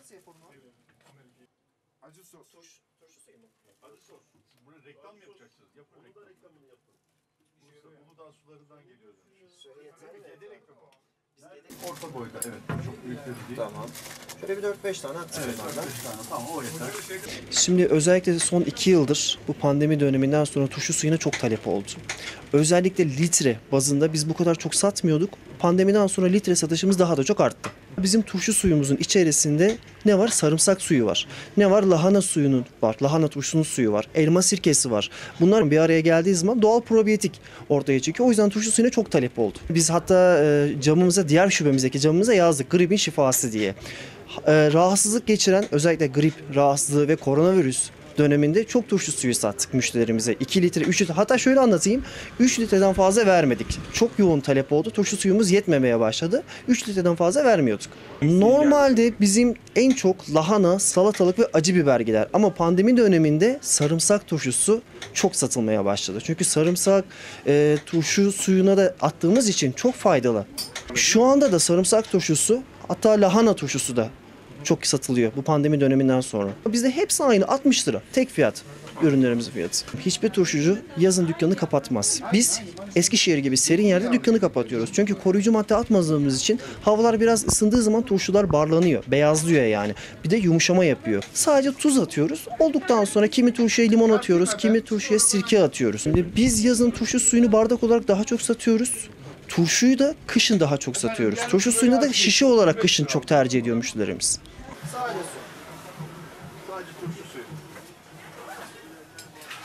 Nasıl yapalım abi? Acı sos. Turşu suyu mu? Acı sos. Siz bunu reklam mı yapacaksınız? Yapın reklam. Reklamını yapın. Uludağ sularından geliyor. Suyu yeter mi? Yederek mi bu? Orta boyda, evet. Çok büyük de değil. Tamam. Şöyle bir 4-5 tane atayım. Evet, 4-5 tane. Tamam, o yeter. Şimdi özellikle son 2 yıldır bu pandemi döneminden sonra turşu suyuna çok talep oldu. Özellikle litre bazında biz bu kadar çok satmıyorduk. Pandemiden sonra litre satışımız daha da çok arttı. Bizim turşu suyumuzun içerisinde ne var? Sarımsak suyu var. Ne var? Lahana suyunun var. Lahana turşusunun suyu var. Elma sirkesi var. Bunlar bir araya geldiği zaman doğal probiyotik ortaya çıkıyor. O yüzden turşu suyuna çok talep oldu. Biz hatta camımıza, diğer şubemizdeki camımıza yazdık. Gripin şifası diye. Rahatsızlık geçiren, özellikle grip rahatsızlığı ve koronavirüs döneminde çok turşu suyu sattık müşterilerimize. 2 litre, 3 litre, hatta şöyle anlatayım. 3 litreden fazla vermedik. Çok yoğun talep oldu. Turşu suyumuz yetmemeye başladı. 3 litreden fazla vermiyorduk. Normalde bizim en çok lahana, salatalık ve acı biber gider. Ama pandemi döneminde sarımsak turşusu çok satılmaya başladı. Çünkü sarımsak turşu suyuna da attığımız için çok faydalı. Şu anda da sarımsak turşusu, hatta lahana turşusu da çok satılıyor bu pandemi döneminden sonra. Bizde hepsi aynı, 60 lira. Tek fiyat ürünlerimizin fiyatı. Hiçbir turşucu yazın dükkanını kapatmaz. Biz Eskişehir gibi serin yerde dükkanı kapatıyoruz. Çünkü koruyucu madde atmadığımız için havalar biraz ısındığı zaman turşular barlanıyor, beyazlıyor yani. Bir de yumuşama yapıyor. Sadece tuz atıyoruz. Olduktan sonra kimi turşuya limon atıyoruz, kimi turşuya sirke atıyoruz. Şimdi biz yazın turşu suyunu bardak olarak daha çok satıyoruz. Turşuyu da kışın daha çok satıyoruz. Turşu suyunu da şişe olarak kışın çok tercih ediyor müşterilerimiz. Sadece su. Sadece turşu suyu.